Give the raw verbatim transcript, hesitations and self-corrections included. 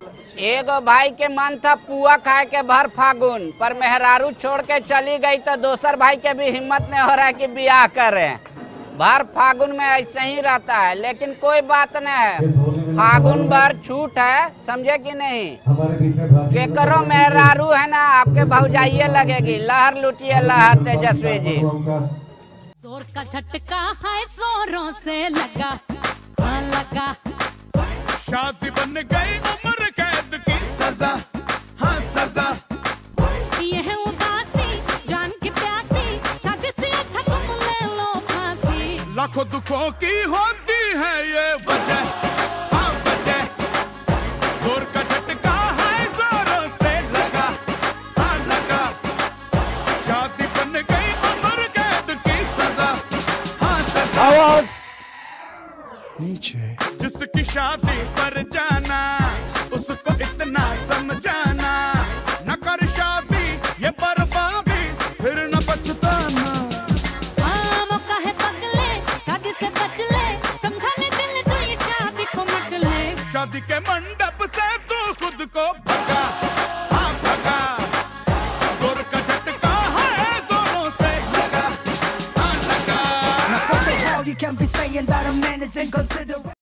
एगो भाई के मन था पुआ खाए के भर फागुन, पर मेहरारू छोड़ के चली गई तो दोसर भाई के भी हिम्मत नहीं हो रहा है कि ब्याह करें। भर फागुन में ऐसे ही रहता है, लेकिन कोई बात नहीं है, फागुन भर छूट है, समझे कि नहीं। केकरो मेहरारू है ना आपके भौजाइये लगेगी। लहर लुटिए लहर तेजस्वी जी। जोर का झटका है जोरों से लगा, हाँ लगा। शादी बन गई उम्र कैद की सजा, हाँ सजा। ये है उदासी जान की प्यासी, शादी से अच्छा तुम ले लो फांसी। लाखों दुखों की होती है ये वजह, हाँ वजह। जोर का झटका है जोरों से लगा, हाँ लगा। शादी बन गई उम्र कैद की सजा, हाँ सजा। आवाज नीचे। जिसकी शादी पर जाना उसको इतना समझाना, न कर शादी ये बर्बादी फिर न पछताना। हाँ मौका है पगले, शादी से बच ले, समझा ले दिल जो ये शादी को मच ले। शादी के मंडप से तू खुद को भगा, हाँ भगा। जोर का झटका है जोरों से लगा, हाँ लगा। Now fuck it all, you can't be saying that a man is inconsiderate.